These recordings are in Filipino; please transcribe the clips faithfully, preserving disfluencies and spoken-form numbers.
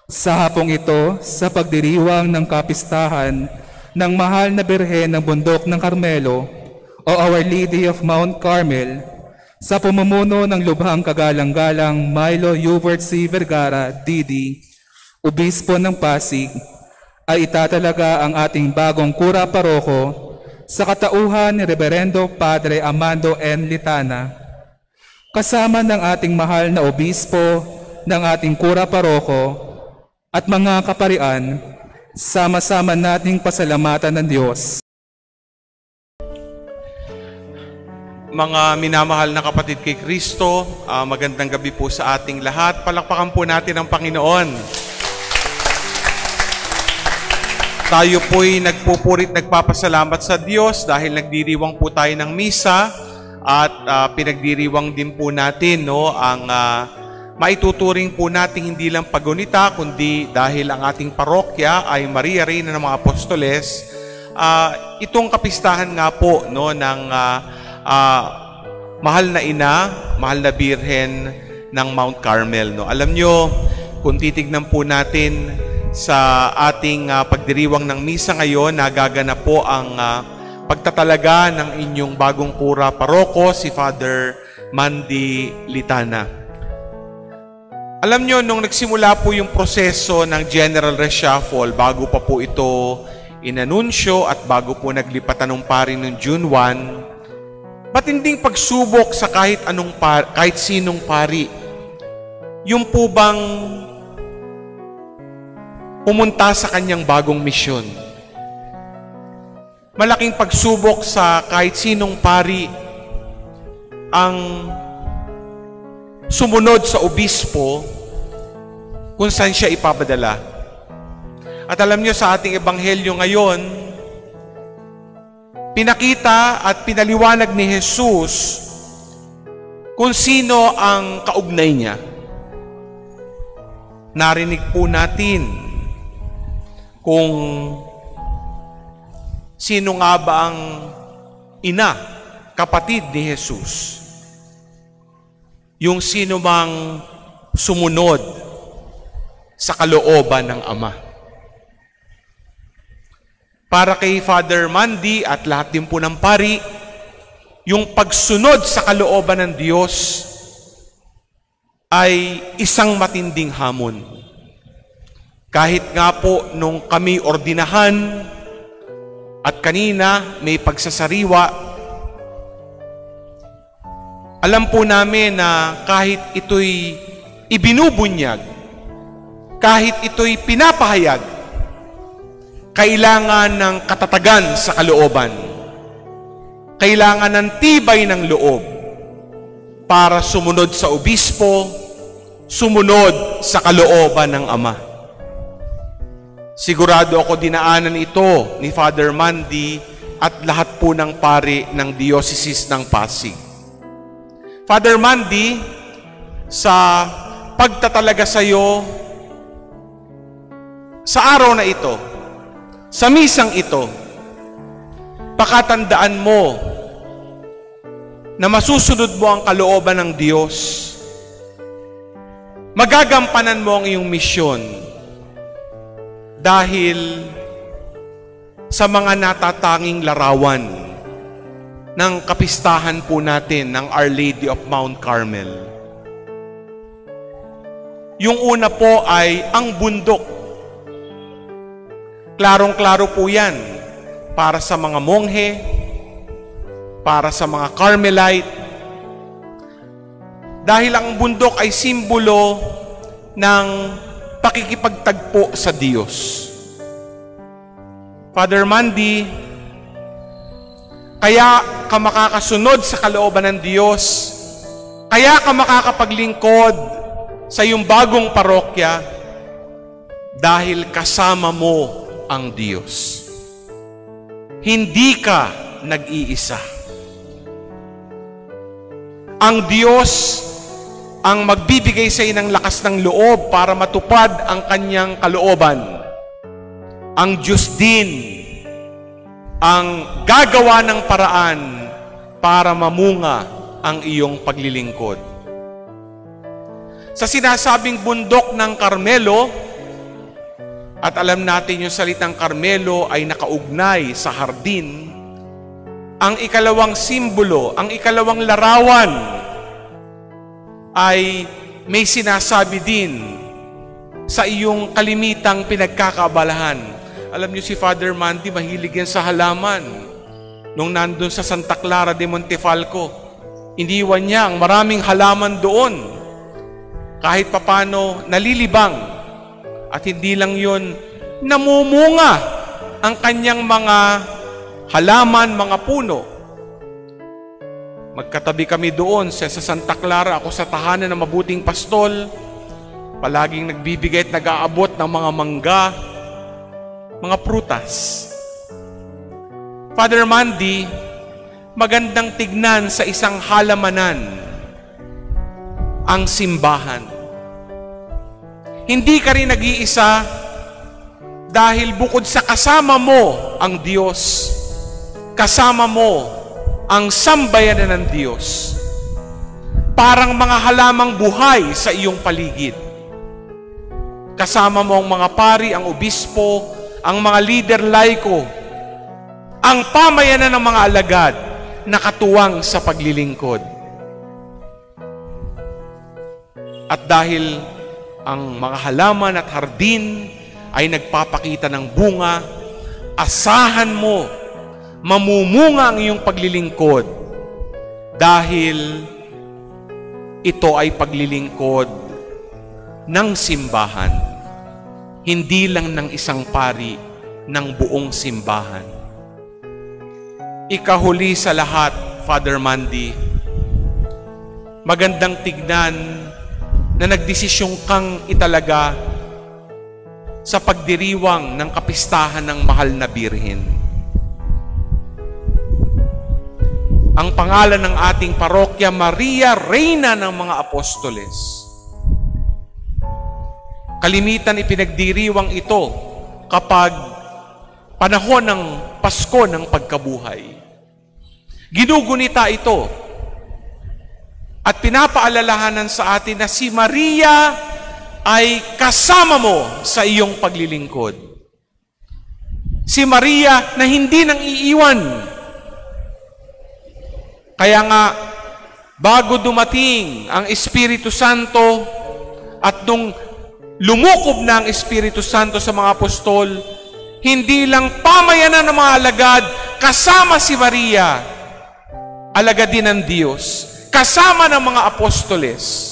Sa hapong ito, sa pagdiriwang ng kapistahan ng mahal na Birhen ng Bundok ng Carmelo, o Our Lady of Mount Carmel, sa pamumuno ng lubhang kagalang-galang Mylo Hubert C. Vergara, D D, Obispo ng Pasig, ay itatalaga ang ating bagong kura paroko sa katauhan ni Reverendo Padre Amando N. Litana, kasama ng ating mahal na obispo ng ating kura paroko at mga kaparian, sama-sama nating pasalamatan ng Diyos. Mga minamahal na kapatid kay Kristo, uh, magandang gabi po sa ating lahat. Palakpakan po natin ang Panginoon. Tayo po'y nagpupurit, nagpapasalamat sa Diyos dahil nagdiriwang po tayo ng misa at uh, pinagdiriwang din po natin no, ang uh, maituturing po natin hindi lang pagunita, kundi dahil ang ating parokya ay Maria Reyna ng mga Apostoles, uh, itong kapistahan nga po no, ng uh, uh, mahal na ina, mahal na Birhen ng Mount Carmel. No? Alam nyo, kung titignan po natin sa ating uh, pagdiriwang ng misa ngayon, nagaganap po ang uh, pagtatalaga ng inyong bagong kura paroko, si Father Mandy Litana. Alam nyo, nung nagsimula po yung proseso ng General Reshuffle, bago pa po ito inanunsyo at bago po naglipatan ng pari noong June first, matinding pagsubok sa kahit anong par, kahit sinong pari. Yung po bang pumunta sa kanyang bagong misyon. Malaking pagsubok sa kahit sinong pari ang sumunod sa obispo kung saan siya ipapadala. At alam niyo sa ating ebanghelyo ngayon, pinakita at pinaliwanag ni Jesus kung sino ang kaugnay niya. Narinig po natin kung sino nga ba ang ina, kapatid ni Jesus. Yung sino mang sumunod sa kalooban ng Ama. Para kay Father Mandy at lahat din po ng pari, yung pagsunod sa kalooban ng Diyos ay isang matinding hamon. Kahit nga po nung kami ordinahan at kanina may pagsasariwa, alam po namin na kahit ito'y ibinubunyag, kahit ito'y pinapahayag, kailangan ng katatagan sa kalooban. Kailangan ng tibay ng loob para sumunod sa obispo, sumunod sa kalooban ng Ama. Sigurado ako dinaanan ito ni Father Mandy at lahat po ng pari ng Diocese ng Pasig. Father Mandy, sa pagtatalaga sa iyo, sa araw na ito, sa misang ito, pakatandaan mo na masusunod mo ang kalooban ng Diyos. Magagampanan mo ang iyong misyon dahil sa mga natatanging larawan ng kapistahan po natin ng Our Lady of Mount Carmel. Yung una po ay ang bundok. Klarong-klaro po yan para sa mga monghe, para sa mga Carmelite, dahil ang bundok ay simbolo ng pakikipagtagpo sa Diyos. Father Mandy, kaya ka makakasunod sa kalooban ng Diyos, kaya ka makakapaglingkod sa iyong bagong parokya dahil kasama mo ang Diyos. Hindi ka nag-iisa. Ang Diyos ang magbibigay sa iyo ng lakas ng loob para matupad ang kanyang kalooban. Ang Diyos din ang gagawa ng paraan para mamunga ang iyong paglilingkod. Sa sinasabing bundok ng Carmelo, At alam natin yung salitang Carmelo ay nakaugnay sa hardin. Ang ikalawang simbolo, ang ikalawang larawan ay may sinasabi din sa iyong kalimitang pinagkakabalahan. Alam niyo si Father Mandy, mahilig yan sa halaman. Nung nandun sa Santa Clara de Montefalco, iniwan niya ang maraming halaman doon. Kahit papano nalilibang. At hindi lang yun, namumunga ang kanyang mga halaman, mga puno. Magkatabi kami doon sa Santa Clara, ako sa tahanan ng mabuting pastol. Palaging nagbibigay at nag-aabot ng mga mangga, mga prutas. Father Mandy, magandang tignan sa isang halamanan ang simbahan. Hindi ka rin nag-iisa dahil bukod sa kasama mo ang Diyos, kasama mo ang sambayanan ng Diyos. Parang mga halamang buhay sa iyong paligid. Kasama mo ang mga pari, ang obispo, ang mga leader laiko, ang pamayanan ng mga alagad na katuwang sa paglilingkod. At dahil ang mga halaman at hardin ay nagpapakita ng bunga, asahan mo, mamumunga ang iyong paglilingkod dahil ito ay paglilingkod ng simbahan, hindi lang ng isang pari, ng buong simbahan. Ikahuli sa lahat, Father Mandy, magandang tignan na nagdesisyong kang italaga sa pagdiriwang ng kapistahan ng mahal na Birhen. Ang pangalan ng ating parokya, Maria, Reyna ng mga Apostoles. Kalimitan ipinagdiriwang ito kapag panahon ng Pasko ng pagkabuhay. Ginugunita ito at pinapaalalahanan sa atin na si Maria ay kasama mo sa iyong paglilingkod. Si Maria na hindi nang iiwan. Kaya nga, bago dumating ang Espiritu Santo at nung lumukob na ang Espiritu Santo sa mga apostol, hindi lang pamayanan ng mga alagad, kasama si Maria, alagad din ng Diyos, kasama ng mga apostoles.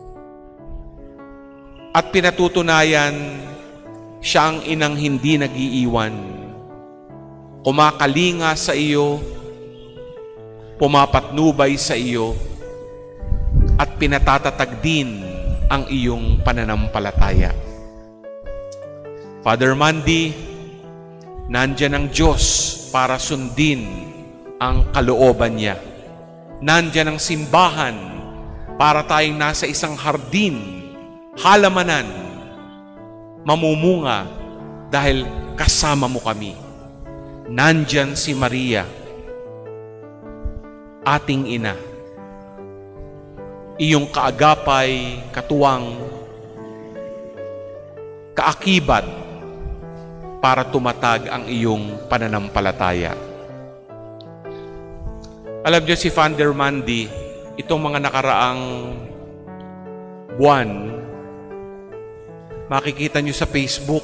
At pinatutunayan, siya ang inang hindi nag-iiwan. Kumakalinga sa iyo, pumapatnubay sa iyo, at pinatatatag din ang iyong pananampalataya. Father Mandy, nandyan ang Diyos para sundin ang kalooban niya. Nandyan ang simbahan para tayong nasa isang hardin, halamanan, mamumunga dahil kasama mo kami. Nandyan si Maria, ating ina. Iyong kaagapay, katuwang, kaakibat para tumatag ang iyong pananampalataya. Alam niyo si Father Mandy, itong mga nakaraang buwan, makikita niyo sa Facebook,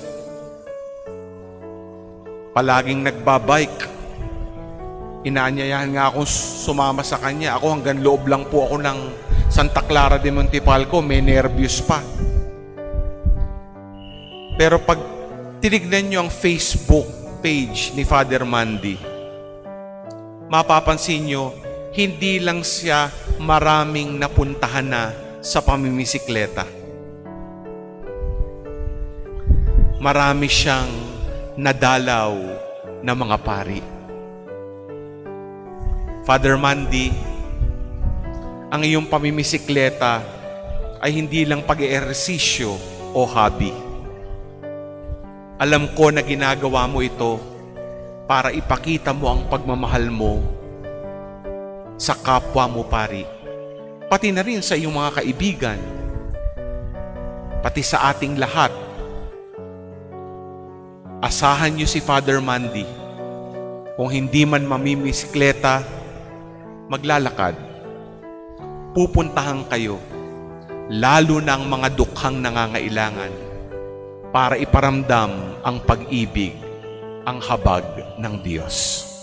palaging nagbabike. Inaanyayahan nga akong sumama sa kanya. Ako hanggang loob lang po ako ng Santa Clara de Montefalco, may nervyos pa. Pero pag tinignan nyo ang Facebook page ni Father Mandy, mapapansin nyo, hindi lang siya maraming napuntahan na sa pamimisikleta. Marami siyang nadalaw na mga pari. Father Mandy, ang iyong pamimisikleta ay hindi lang pag-eehersisyo o hobby. Alam ko na ginagawa mo ito para ipakita mo ang pagmamahal mo sa kapwa mo pari, pati na rin sa iyong mga kaibigan, pati sa ating lahat. asahan niyo si Father Mandy. Kung hindi man mamimisikleta, maglalakad. Pupuntahan kayo, lalo na ang mga dukhang nangangailangan, para iparamdam ang pag-ibig, ang habag ng Diyos.